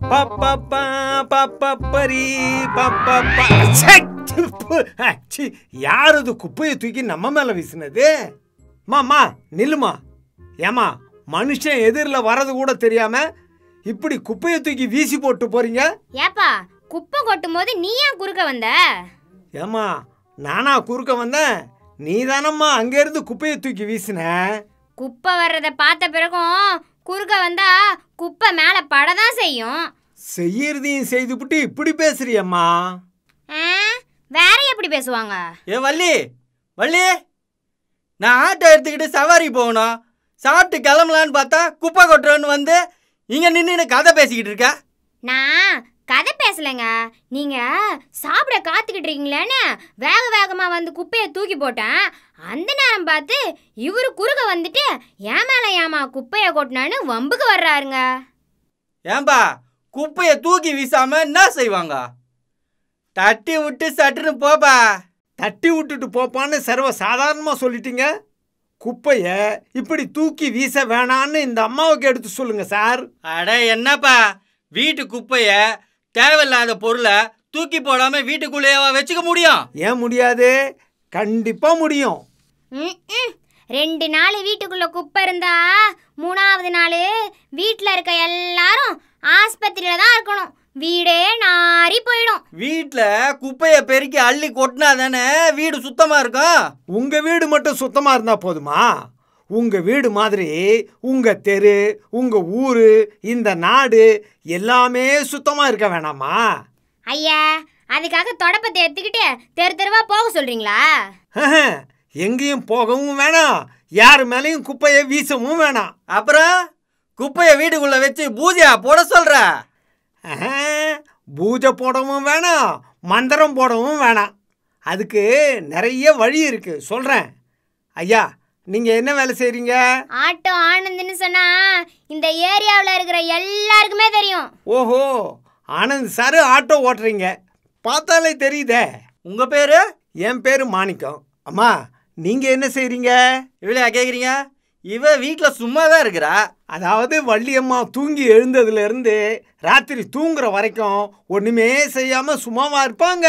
யாரது குப்பையை தூக்கி நம்ம மேல வீசினது? மாமா நில்லுமா. ஏமா மனுஷன் எதிரில் வரது கூட தெரியாம இப்படி குப்பையை தூக்கி வீசி போட்டு போறீங்க? ஏப்பா குப்பை கொட்டும் போது நீ ஏன் குறுக்க வந்த? ஏமா நானா குறுக்க வந்தேன்? நீ தானம்மா அங்க இருந்து குப்பையை தூக்கி வீசின. குப்பை வர்றத பார்த்த பிறகும் குறுக்க வந்தா குப்பை மேல படதான் செய்யும். செய்யறதையும் செய்துபிட்டு இப்படி பேசுறியம்மா. வேற எப்படி பேசுவாங்க? ஏ வள்ளி வள்ளி, நான் ஆட்டோ எடுத்துக்கிட்டு சவாரி போகணும், சாப்பிட்டு கிளம்பலான்னு பார்த்தா குப்பை கொட்டுறோன்னு வந்து இங்கே நின்று கதை பேசிக்கிட்டு இருக்க. நான் கதை பேசலைங்க, நீங்க சாப்பிட காத்துக்கிட்டு இருக்கீங்களேன்னு வேக வேகமா வந்து குப்பையை தூக்கி போட்டேன். அந்த நேரம் பார்த்து இவரு குறுக்க வந்துட்டு ஏன் மேல ஏமா குப்பையை கொட்டினான்னு வம்புக்கு வர்றாருங்க. ஏன்பா குப்பையை தூக்கி வீசாம என்ன செய்வாங்க? தட்டி விட்டு சட்டுன்னு போப்பா. தட்டி விட்டுட்டு போப்பான்னு சர்வ சாதாரணமா சொல்லிட்டீங்க. குப்பைய இப்படி தூக்கி வீச வேணான்னு இந்த அம்மாவுக்கு எடுத்து சொல்லுங்க சார். அட என்னப்பா, வீட்டு குப்பைய தேவையில்லாத பொருளை தூக்கி போடாம வீட்டுக்குள்ளேயே வச்சுக்க முடியும்? ஏன் முடியாது? கண்டிப்பா முடியும். 2 நாள் வீட்டுக்குள்ள குப்பை இருந்தா 3ஆவது நாள் வீட்டில் இருக்க எல்லாரும் ஆஸ்பத்திரியில தான் இருக்கணும். வீடே நாரி போயிடும். வீட்டில் குப்பையை பெருக்கி அள்ளி கொட்டினா தானே வீடு சுத்தமா இருக்கும். உங்க வீடு மட்டும் சுத்தமா இருந்தா போதுமா? உங்க வீடு மாதிரி உங்க தெரு, உங்க ஊரு, இந்த நாடு எல்லாமே சுத்தமா இருக்க வேணாமா? ஐயா அதுக்காக தொடப்பத்தை எடுத்துக்கிட்டு தெரு தெருவா போக சொல்றீங்களா? எங்கேயும் போகவும் வேணாம், யாரு மேலேயும் குப்பையை வீசவும் வேணாம். அப்புறம் குப்பையை வீட்டுக்குள்ள வச்சு பூஜையா போட சொல்ற? பூஜை போடவும் வேணாம், மந்திரம் போடவும் வேணாம். அதுக்கு நிறைய வழி இருக்கு, சொல்றேன். ஐயா நீங்க என்ன வேலை செய்றீங்க? ஆட்டோ ஆனந்த்னு சொன்னா இந்த ஏரியாவில் இருக்கிற எல்லாருக்குமே தெரியும். ஓஹோ, ஆனந்த் சார் ஆட்டோ ஓட்டுறீங்க, பார்த்தாலே தெரியுதே. உங்க பேரு? என் பேரு மாணிக்கம். அம்மா நீங்க என்ன செய்றீங்க? இவ்வளோ கேட்குறீங்க? இவ வீட்டில் சும்மா தான் இருக்கிறா. அதாவது வள்ளியம்மா தூங்கி எழுந்ததுல இருந்து ராத்திரி தூங்குற வரைக்கும் ஒண்ணுமே செய்யாம சும்மாவா இருப்பாங்க?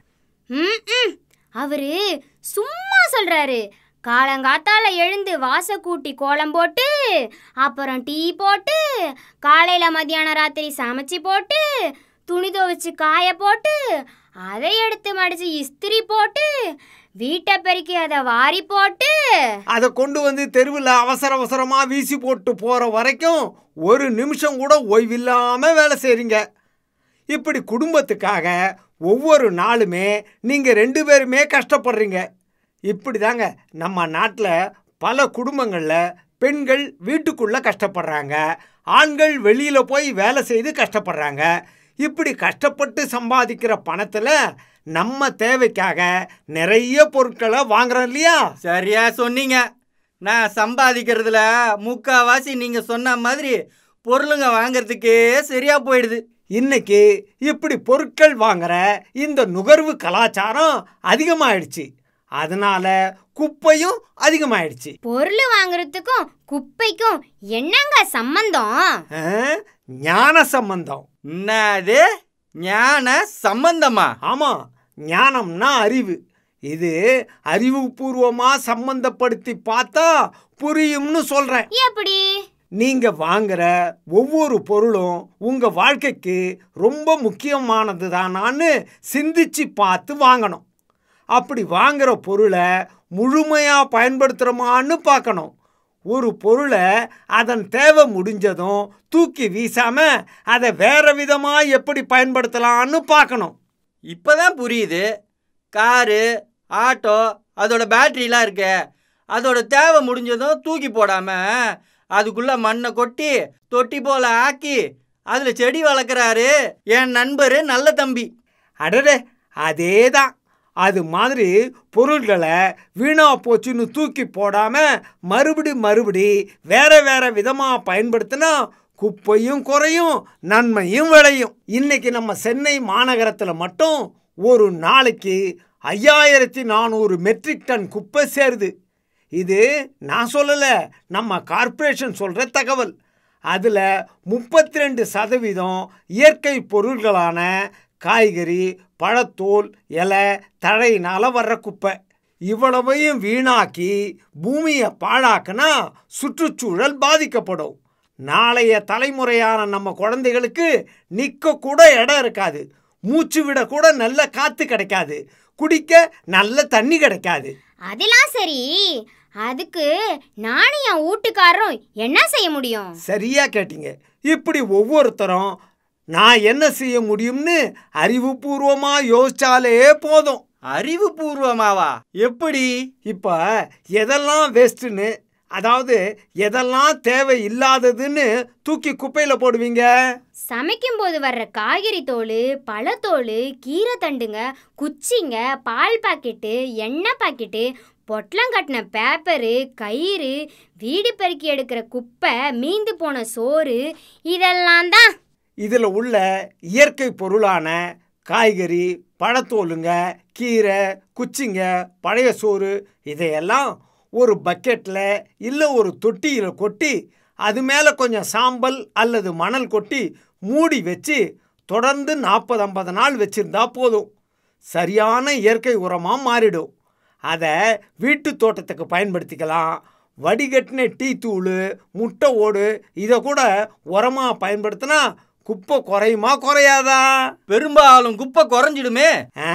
அவரு சும்மா சொல்றாரு. காலங்காத்தால எழுந்து வாச கூட்டி கோலம் போட்டு, அப்புறம் டீ போட்டு, காலையில மத்தியானம் ராத்திரி சமைச்சு போட்டு, துணி துவைச்சு காய போட்டு, அதை எடுத்து மடிச்சு இஸ்திரி போட்டு, வீட்டை பெருக்கி அதை வாரி போட்டு, அதை கொண்டு வந்து தெருவில் அவசர அவசரமா வீசி போட்டு போற வரைக்கும் ஒரு நிமிஷம் கூட ஓய்வில்லாம வேலை செய்றீங்க. இப்படி குடும்பத்துக்காக ஒவ்வொரு நாளுமே நீங்க 2 பேருமே கஷ்டப்படுறீங்க. இப்படி தாங்க நம்ம நாட்டில் பல குடும்பங்களில் பெண்கள் வீட்டுக்குள்ள கஷ்டப்படுறாங்க, ஆண்கள் வெளியில போய் வேலை செய்து கஷ்டப்படுறாங்க. இப்படி கஷ்டப்பட்டு சம்பாதிக்கிற பணத்தில் நம்ம தேவைக்காக நிறைய பொருட்களை வாங்குறோம் இல்லையா? சரியா சொன்னீங்க. நான் சம்பாதிக்கிறதுல முக்காவாசி நீங்க சொன்ன மாதிரி பொருளுங்க வாங்கிறதுக்கே சரியா போயிடுது. இன்னைக்கு இப்படி பொருட்கள் வாங்குற இந்த நுகர்வு கலாச்சாரம் அதிகமாயிடுச்சு. அதனால குப்பையும் அதிகமாயிடுச்சு. பொருள் வாங்குறதுக்கும் குப்பைக்கும் என்னங்க சம்பந்தம்? ஞான சம்பந்தம். என்னது ஞான சம்பந்தமா? ஆமா, ஞானம்னா அறிவு. இது அறிவுபூர்வமா சம்பந்தப்படுத்தி பார்த்தா புரியும்னு சொல்றேன். எப்படி? நீங்க வாங்குற ஒவ்வொரு பொருளும் உங்க வாழ்க்கைக்கு ரொம்ப முக்கியமானது தானான்னு சிந்திச்சு பார்த்து வாங்கணும். அப்படி வாங்குற பொருளை முழுமையா பயன்படுத்துறோமான்னு பார்க்கணும். ஒரு பொருளை அதன் தேவை முடிஞ்சதும் தூக்கி வீசாம அதை வேற விதமா எப்படி பயன்படுத்தலான்னு பார்க்கணும். இப்போதான் புரியுது. காரு, ஆட்டோ, அதோட பேட்டரிலாம் இருக்கு, அதோட தேவை முடிஞ்சதும் தூக்கி போடாம அதுக்குள்ள மண்ணை கொட்டி தொட்டி போல ஆக்கி அதுல செடி வளர்க்குறாரு என் நண்பர் நல்ல தம்பி. அடடே, அதேதான். அது மாதிரி பொருள்களை வீணா போச்சுன்னு தூக்கி போடாம மறுபடி வேற வேற விதமா பயன்படுத்தினா குப்பையும் குறையும், நன்மையும் விளையும். இன்னைக்கு நம்ம சென்னை மாநகரத்தில் மட்டும் ஒரு நாளைக்கு 5400 மெட்ரிக் டன் குப்பை சேருது. இது நான் சொல்லலை, நம்ம கார்ப்பரேஷன் சொல்கிற தகவல். அதில் 32% இயற்கை பொருள்களான காய்கறி, பழத்தோல், இலை, தழையினால் வர்ற குப்பை. இவ்வளவையும் வீணாக்கி பூமியை பாழாக்குனா சுற்றுச்சூழல் பாதிக்கப்படும். நாளைய தலைமுறையான நம்ம குழந்தைகளுக்கு நிற்க கூட இடம் இருக்காது, மூச்சு விட கூட நல்ல காற்று கிடைக்காது, குடிக்க நல்ல தண்ணி கிடைக்காது. அதெல்லாம் சரி, அதுக்கு நானும் என் வீட்டுக்காரரும் என்ன செய்ய முடியும்? சரியா கேட்டீங்க. இப்படி ஒவ்வொருத்தரும் நான் என்ன செய்ய முடியும்னு அறிவுபூர்வமாக யோசிச்சாலே போதும். அறிவுபூர்வமாவா? எப்படி? இப்போ எதெல்லாம் வேஸ்ட்டுன்னு, அதாவது எதெல்லாம் தேவை இல்லாததுன்னு தூக்கி குப்பையில் போடுவீங்க? சமைக்கும் போது வர்ற காய்கறி தோல், பழத்தோல், கீரை தண்டுங்க, குச்சிங்க, பால் பாக்கெட்டு, எண்ணெய் பாக்கெட்டு, பொட்டலம் கட்டின பேப்பரு, கயிறு, வீடு பெருக்கி எடுக்கிற குப்பை, மீந்து போன சோறு, இதெல்லாம் தான். இதில் உள்ள இயற்கை பொருளான காய்கறி, பழத்தோலுங்க, கீரை, குச்சிங்க, பழைய சோறு இதையெல்லாம் ஒரு பக்கெட்டில் இல்லை ஒரு தொட்டியில் கொட்டி அது மேலே கொஞ்சம் சாம்பல் அல்லது மணல் கொட்டி மூடி வச்சு தொடர்ந்து 40-50 நாள் வச்சுருந்தா போதும். சரியான இயற்கை உரமாக மாறிடும். அதை வீட்டு தோட்டத்துக்கு பயன்படுத்திக்கலாம். வடிகட்டின டீ தூள், முட்டை ஓடு இதை கூட உரமாக பயன்படுத்தினா குப்பை குறையுமா குறையாதா? பெரும்பாலும் குப்பை குறைஞ்சிடுமே.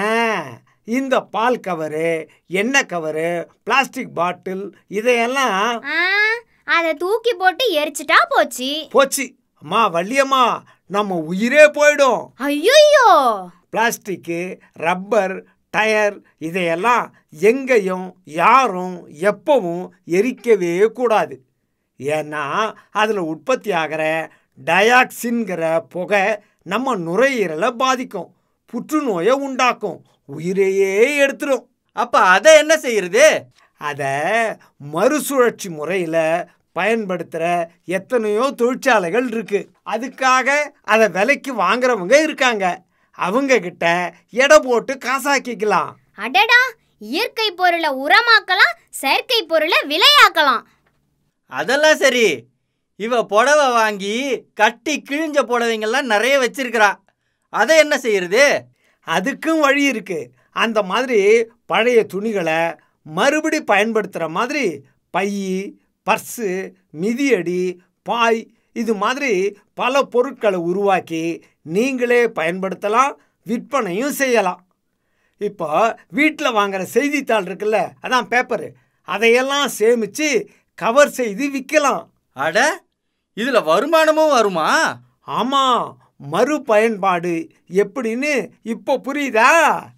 இந்த பால் கவரு, எண்ணெய் கவரு, பிளாஸ்டிக் பாட்டில் இதையெல்லாம் அதை தூக்கி போட்டு எரிச்சிட்டா போச்சு. அம்மா வள்ளியம்மா, நம்ம உயிரே போயிடும். ஐயோ! பிளாஸ்டிக்கு, ரப்பர், டயர் இதையெல்லாம் எங்கேயும் யாரும் எப்பவும் எரிக்கவே கூடாது. ஏன்னா அதில் உற்பத்தி ஆகிற டயாக்சின்கிற புகை நம்ம நுரையீரலை பாதிக்கும், புற்றுநோயை உண்டாக்கும், உயிரையே எடுத்துடும். அப்போ அதை என்ன செய்யறது? அதை மறுசுழற்சி முறையில் பயன்படுத்துகிற எத்தனையோ தொழிற்சாலைகள் இருக்குது. அதுக்காக அதை விலைக்கு வாங்குறவங்க இருக்காங்க. அவங்க கிட்ட எடை போட்டு காசாக்கிக்கலாம். அடடா, இயற்கை பொருளை உரமாக்கலாம், செயற்கை பொருளை விலையாக்கலாம். அதெல்லாம் சரி, இவ புடவை வாங்கி கட்டி கிழிஞ்ச புடவைங்கள்லாம் நிறைய வச்சிருக்கிறா. அதை என்ன செய்யறது? அதுக்கும் வழி இருக்கு. அந்த மாதிரி பழைய துணிகளை மறுபடி பயன்படுத்துகிற மாதிரி பை, பர்ஸு, மிதியடி, பாய் இது மாதிரி பல பொருட்களை உருவாக்கி நீங்களே பயன்படுத்தலாம், விற்பனையும் செய்யலாம். இப்போ வீட்டில் வாங்குகிற செய்தித்தாள் இருக்குல்ல, அதான் பேப்பரு, அதையெல்லாம் சேமித்து கவர் செய்து விற்கலாம். அட, இதில் வருமானமும் வருமா? ஆமாம், மறுபயன்பாடு எப்படின்னு இப்போ புரியுதா?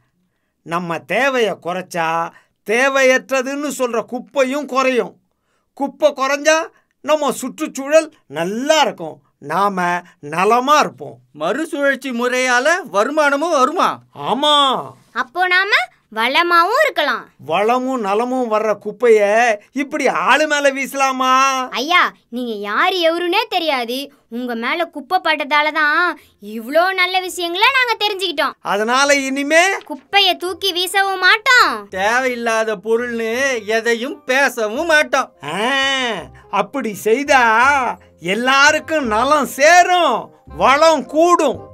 நம்ம தேவையை குறைச்சா தேவையற்றதுன்னு சொல்கிற குப்பையும் குறையும். குப்பை குறைஞ்சா நம்ம சுற்றுச்சூழல் நல்லா இருக்கும், நாம் நலமாக இருப்போம். மறுசுழற்சி முறையால் வருமானமும் வருமா? ஆமாம். அப்போ நாம வளமாவும் இருக்கலாம். வளமும் நலமும் வர்ற குப்பைய இப்படி ஆளு மேல வீசலாமா? ஐயா, நீங்க யாரு எவருன்னே தெரியாது, உங்க மேல குப்பை பட்டதால தான் இவ்ளோ நல்ல விஷயங்களை நாங்க தெரிஞ்சுக்கிட்டோம். அதனால இனிமே குப்பைய தூக்கி வீசவும் மாட்டோம், தேவையில்லாத பொருள்னு எதையும் பேசவும் மாட்டோம். அப்படி செய்தா எல்லாருக்கும் நலம் சேரும், வளம் கூடும்.